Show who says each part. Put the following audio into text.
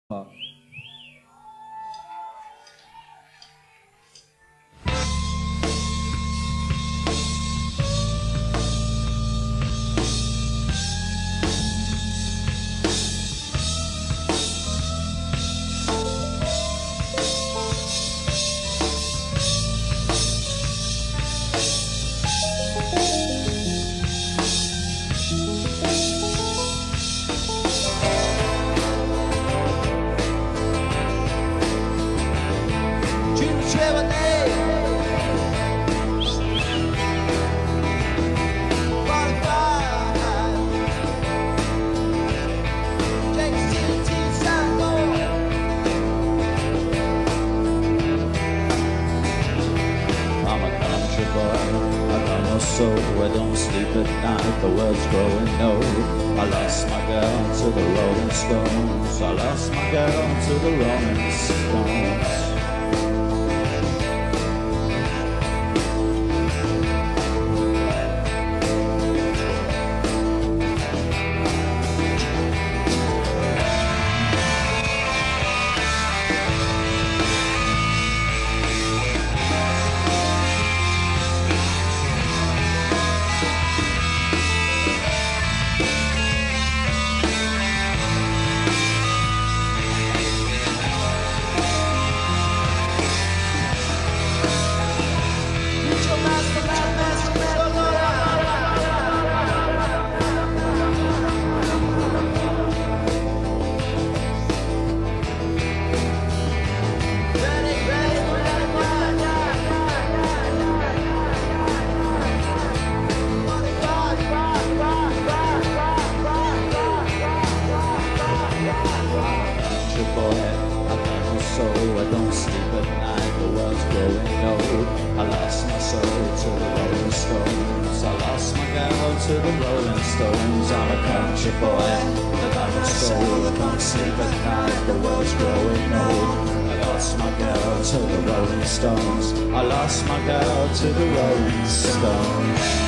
Speaker 1: Fuck. So I don't sleep at night, the world's growing old. I lost my girl to the Rolling Stones. I lost my girl to the Rolling Stones. So I don't sleep at night, the world's growing old. I lost my soul to the Rolling Stones. I lost my girl to the Rolling Stones. I'm a country boy, I got no soul. I don't sleep at night, the world's growing old. I lost my girl to the Rolling Stones. I lost my girl to the Rolling Stones.